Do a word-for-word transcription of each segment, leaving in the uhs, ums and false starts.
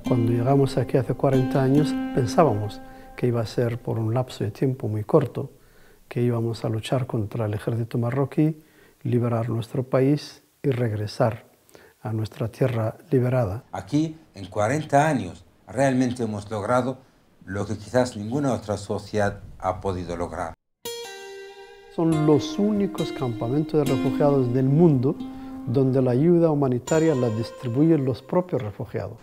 Cuando llegamos aquí hace cuarenta años pensábamos que iba a ser por un lapso de tiempo muy corto, que íbamos a luchar contra el ejército marroquí, liberar nuestro país y regresar a nuestra tierra liberada. Aquí, en cuarenta años, realmente hemos logrado lo que quizás ninguna otra sociedad ha podido lograr. Son los únicos campamentos de refugiados del mundo donde la ayuda humanitaria la distribuyen los propios refugiados.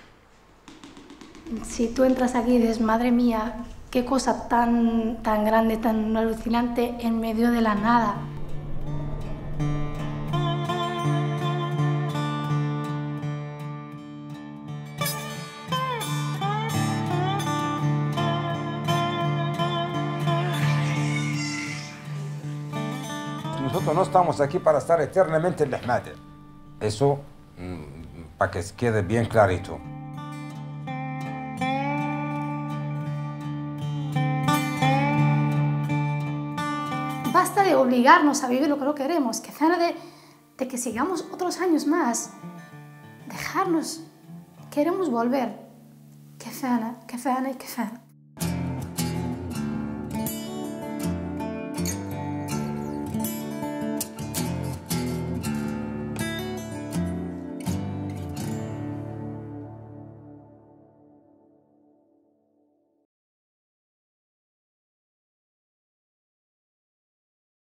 Si tú entras aquí y dices, madre mía, qué cosa tan, tan grande, tan alucinante en medio de la nada. Nosotros no estamos aquí para estar eternamente en la Ahmadi. Eso, para que quede bien clarito. Basta de obligarnos a vivir lo que no queremos, que gana de, de que sigamos otros años más. Dejarnos, queremos volver. Que fana, que fana y que fana.